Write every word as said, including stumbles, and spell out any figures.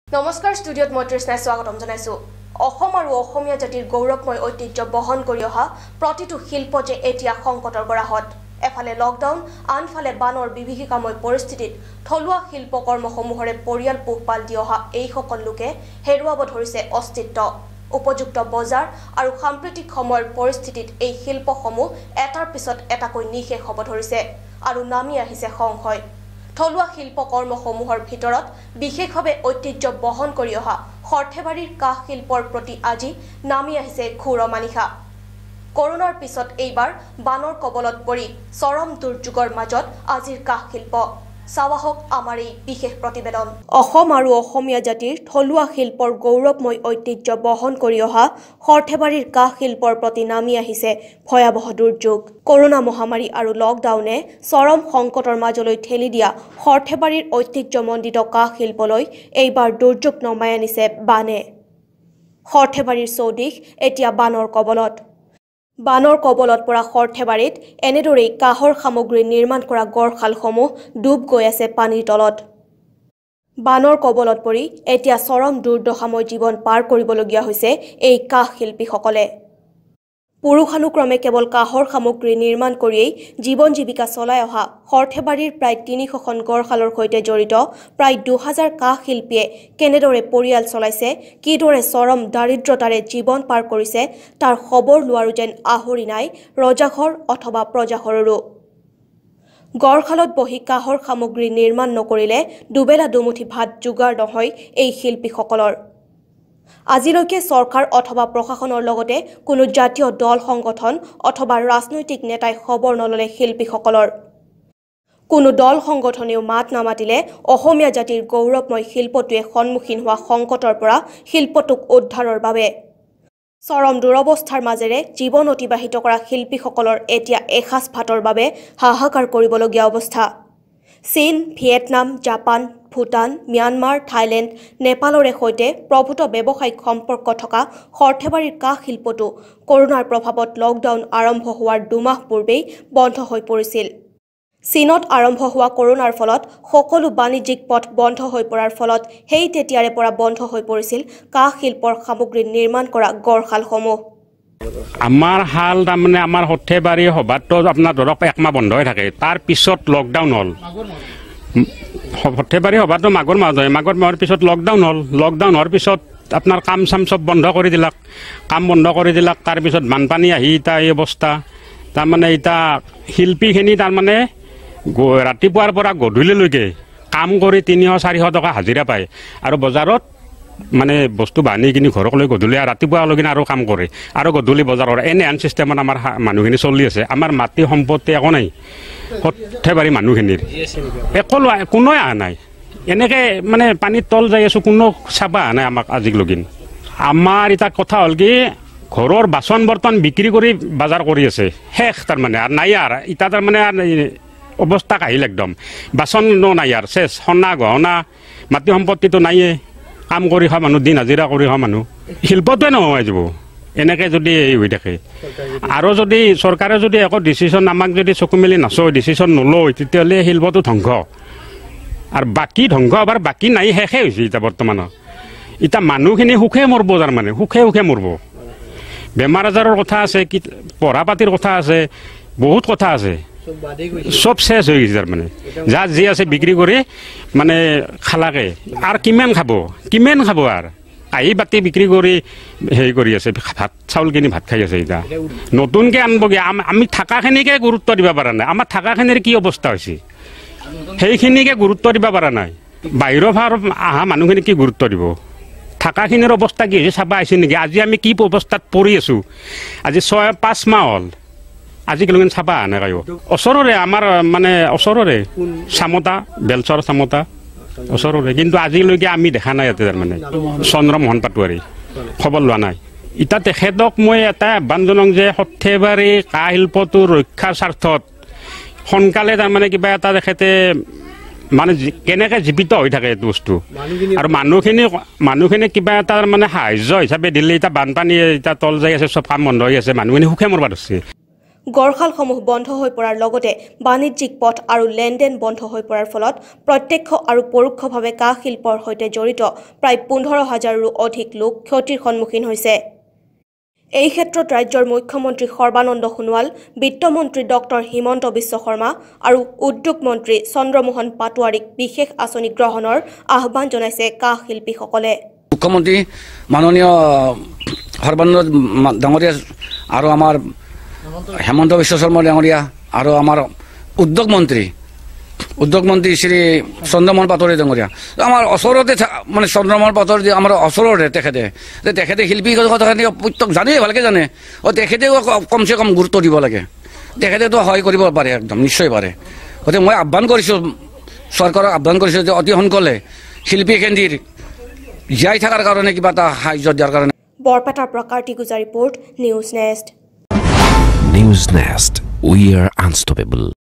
নমস্কাৰ ষ্টুডিঅ'ত মই নৃষ্ণাই স্বাগতম জনাইছো অসম আৰু অসমীয়া জাতিৰ গৌৰৱময় ঐতিহ্য বহন কৰি অহা প্ৰতিটো শিল্প যে এতিয়া সংকটৰ গৰাহত এফালে লকডাউন আনফালে বানৰ বিভীষিকাময় পৰিস্থিতিত থলুৱা শিল্পকৰ্মসমূহৰে পৰিয়াল পোহপাল দি অহা এই সকল লোকে হেৰুৱাব ধৰিছে অস্তিত্ব উপযুক্ত বজাৰ আৰু সাম্প্ৰতিক সময়ৰ পৰিস্থিতিত এই শিল্পসমূহ এটাৰ পিছত এটাকৈ নিশেষ হ'ব ধৰিছে আৰু নামি আহিছে সংশয় থলুৱা শিল্পকৰ্মসমূহৰ ভিতৰত বিশেষভাৱে ঐতিহ্য বহন কৰি অহা সৰ্থেবাৰীৰ কাহ শিল্পৰ প্ৰতি আজি নামি আহিছে ঘোৰ অমানিশা কৰোনাৰ পিছত এইবাৰ বানৰ কবলত পৰি চৰম দুৰ্যোগৰ মাজত আজিৰ কাহ শিল্প চাৱাহক আমাৰ এই বিশেষ প্ৰতিবেদন অসম আৰু অসমীয়া জাতিৰ থলুৱা শিল্পৰ গৌৰৱময় ঐতিহ্য বহন কৰি অহা সৰ্থেবাৰীৰ কাহ শিল্পৰ প্ৰতি নামি আহিছে ভয়াৱহ দুৰ্যোগ কৰোনা মহামাৰী আৰু লকডাউনে চৰম সংকটৰ মাজলৈ ঠেলি দিয়া সৰ্থেবাৰীৰ ঐতিহ্যমণ্ডিত কাহ শিল্পলৈ এইবাৰ দুৰ্যোগ নমাই আনিছে বানে সৰ্থেবাৰীৰ চৌদিশ এতিয়া বানৰ কবলত বানৰ কবলত পৰা সৰ্থেবাৰীত এনেদৰেই কাহৰ সামগ্ৰী নিৰ্মাণ কৰা গড়খালসমূহ ডুব গৈ আছে পানীৰ তলত বানৰ কবলত পৰি এতিয়া চৰম দুৰ্দশাময় জীৱন পাৰ কৰিবলগীয়া হৈছে এই কাহ শিল্পীসকলে পুৰুষানুক্ৰমে কেৱল কাহৰ সামগ্ৰী নিৰ্মাণ কৰিয়েই জীৱন জীৱিকা চলাই অহা সৰ্থেবাৰীৰ প্ৰায় তিনিশখন গড়খালৰ সৈতে জড়িত প্ৰায় দুহাজাৰ কাহ শিল্পীয়ে কেনেদৰে পৰিয়াল চলাইছে কিদৰে চৰম দাৰিদ্ৰতাৰে জীৱন পাৰ কৰিছে তাৰ খবৰ লোৱাৰো যেন আহৰি নাই ৰজাঘৰ অথবা প্ৰজাঘৰৰো গড়খালত বহি কাহৰ সামগ্ৰী নিৰ্মাণ নকৰিলে দুবেলা দুমুঠি ভাত যোগাৰ নহয় এই শিল্পীসকলৰ আজিলৈকে চৰকাৰ অথবা প্ৰশাসনৰ লগতে কোনো জাতীয় দল সংগঠন অথবা ৰাজনৈতিক নেতাই খবৰ নললে শিল্পীসকলৰ কোনো দল সংগঠনেও মাত নামাতিলে অসমীয়া জাতিৰ গৌৰৱময় শিল্পটোৱে সন্মুখীন হোৱা সংকটৰ পৰা শিল্পটোক উদ্ধাৰৰ বাবে চৰম দুৰৱস্থাৰ মাজেৰে জীৱন অতিবাহিত কৰা শিল্পীসকলৰ এতিয়া এসাঁজ ভাতৰ বাবে হাহাকাৰ কৰিবলগীয়া অৱস্থা চীন Vietnam Japan Bhutan Myanmar Thailand নেপালৰে সৈতে প্ৰভূত ব্যৱসায়িক সম্পৰ্ক থকা সৰ্থেবাৰীৰ কাহ শিল্পটো কৰোনাৰ প্ৰভাৱত লকডাউন আৰম্ভ হোৱাৰ দুমাহ পূৰ্বেই বন্ধ হৈ পৰিছিল চীনত আৰম্ভ হোৱা কৰোনাৰ ফলত সকলো বাণিজ্যিক পথ বন্ধ হৈ পৰাৰ ফলত সেই তেতিয়াৰে পৰা বন্ধ হৈ পৰিছিল কাহ শিল্পৰ সামগ্ৰী নিৰ্মাণ কৰা গড়খালসমূহ আমাৰ হাল তাৰমানে আমাৰ সৰ্থেবাৰী সভাতো আপোনাৰ ধৰক একমাহ বন্ধ হৈ থাকে তাৰ পিছত লকডাউন হ'ল সৰ্থেবাৰী সভাতো মাঘৰ মাহ হয় মাঘৰ মাহৰ পিছত লকডাউন হ'ল লকডাউন হোৱাৰ পিছত আপোনাৰ কাম চাম চব বন্ধ কৰি দিলাক কাম বন্ধ কৰি দিলাক তাৰপিছত বানপানী আহি এতিয়া এই অৱস্থা তাৰমানে এতিয়া শিল্পীখিনি তাৰমানে ৰাতিপুৱাৰ পৰা গধূলিলৈকে কাম কৰি তিনিশ চাৰিশ টকা হাজিৰা পায় আৰু বজাৰত মানে বস্তু বাহানি কিনি ঘৰক লৈ গধূলি ৰাতিপুৱালৈকে আৰু কাম কৰে আৰু গধূলি বজাৰ কৰে এনে আন চিষ্টেমত আমাৰ মানুহখিনি চলি আছে আমাৰ মাটি সম্পত্তি একো নাই সৰ্থেবাৰী মানুহখিনিৰ একো কোনোৱে অহা নাই এনেকৈ মানে পানীত তল যাই আছোঁ কোনো চাব অহা নাই আমাক আজিলৈকে আমাৰ এতিয়া কথা হ'ল কি ঘৰৰ বাচন বৰ্তন বিক্ৰী কৰি বজাৰ কৰি আছে শেষ তাৰমানে আৰু নাই আৰু এতিয়া তাৰমানে অৱস্থা কাহিল একদম বাচন নাই আৰু চেচ সোণা গহনা মাটি সম্পত্তিটো নাইয়ে কাম কৰি খোৱা মানুহ দিন হাজিৰা কৰি খোৱা মানুহ শিল্পটোৱে নোহোৱাই যাব এনেকৈ যদি এই হৈ থাকে আৰু যদি চৰকাৰে যদি একো ডিচিশ্যন আমাক যদি চকু মেলি নাচয় ডিচিশ্যন নলয় তেতিয়াহ'লে শিল্পটো ধ্বংস আৰু বাকী ধ্বংস আবাৰ বাকী নাই শেষেই হৈছে এতিয়া বৰ্তমানত এতিয়া মানুহখিনি সুখে মৰিব তাৰমানে সুখে সুখে মৰিব বেমাৰ আজাৰৰ কথা আছে কি পঢ়া পাতিৰ কথা আছে বহুত কথা আছে চব শেষ হৈ গৈছে তাৰমানে যাৰ যি আছে বিক্ৰী কৰি মানে খালাকে আৰু কিমান খাব কিমান খাব আৰু কাঁহী বাতি বিক্ৰী কৰি হেৰি কৰি আছে ভাত চাউল কিনি ভাত খাই আছে এতিয়া নতুনকৈ আনবগৈ আমি থকাখিনিকে গুৰুত্ব দিব পৰা নাই আমাৰ থকাখিনিৰ কি অৱস্থা হৈছে সেইখিনিকে গুৰুত্ব দিব পৰা নাই বাহিৰৰ পৰা অহা মানুহখিনিক কি গুৰুত্ব দিব থকাখিনিৰ অৱস্থা কি হৈছে চাব আহিছে নেকি আজি আমি কি অৱস্থাত পৰি আছোঁ আজি ছয় পাঁচ মাহ হ'ল আজিকালি চাবা অহা নাই কায়ো ওচৰৰে আমাৰ মানে ওচৰৰে চামতা বেলচৰ চামতা ওচৰৰে কিন্তু আজিলৈকে আমি দেখা নাই ইয়াতে তাৰমানে চন্দ্ৰমোহন পাটোৱাৰী খবৰ লোৱা নাই এতিয়া তেখেতক মই এটা আহ্বান জনাওঁ যে সৰ্থেবাৰী কাহ শিল্পটো ৰক্ষাৰ স্বাৰ্থত সোনকালে তাৰমানে কিবা এটা তেখেতে মানে কেনেকৈ জীৱিত হৈ থাকে এইটো বস্তু আৰু মানুহখিনি মানুহখিনি কিবা এটা মানে সাহায্য হিচাপে দিলে এতিয়া বানপানী এতিয়া তল যাই আছে চব কাম বন্ধ হৈ আছে মানুহখিনি সুখে মৰবা ধৰিছে গড়খালসমূহ বন্ধ হৈ পৰাৰ লগতে বাণিজ্যিক পথ আৰু লেনদেন বন্ধ হৈ পৰাৰ ফলত প্ৰত্যক্ষ আৰু পৰোক্ষভাৱে কাঁহ শিল্পৰ সৈতে জড়িত প্ৰায় পোন্ধৰ হাজাৰৰো অধিক লোক ক্ষতিৰ সন্মুখীন হৈছে। এই ক্ষেত্ৰত ৰাজ্যৰ মুখ্যমন্ত্ৰী সৰ্বানন্দ সোণোৱাল, বিত্তমন্ত্ৰী ডক্টৰ হিমন্ত বিশ্ব শৰ্মা আৰু উদ্যোগ মন্ত্ৰী চন্দ্ৰমোহন পাটোৱাৰীক বিশেষ আঁচনি গ্ৰহণৰ আহ্বান জনাইছে কাঁহ শিল্পীসকলে। মুখ্যমন্ত্ৰী মাননীয় সৰ্বানন্দ ডাঙৰীয়া আৰু আমাৰ হেমন্ত বিশ্ব শৰ্মা ডাঙৰীয়া আৰু আমাৰ উদ্যোগ মন্ত্ৰী উদ্যোগ মন্ত্ৰী শ্ৰী চন্দ্ৰমোহন পাটোৱাৰী ডাঙৰীয়া আমাৰ ওচৰতে মানে চন্দ্ৰমোহন পাটোৱাৰী আমাৰ ওচৰতে তেখেতে তেখেতে শিল্পী প্ৰত্যেক জানেই ভালকৈ জানে অঁ তেখেতেও কমচে কম গুৰুত্ব দিব লাগে। তেখেতেতো সহায় কৰিব পাৰে, একদম নিশ্চয় পাৰে। গতিকে মই আহ্বান কৰিছোঁ, চৰকাৰক আহ্বান কৰিছোঁ যে অতি সোনকালে শিল্পী কেন্দ্ৰীৰ জীয়াই থকাৰ কাৰণে কিবা এটা সাহায্য দিয়াৰ কাৰণে। বৰপেটাৰ প্ৰকাৰ্তি গুজা report, Newsnest. Newsnest, we are unstoppable.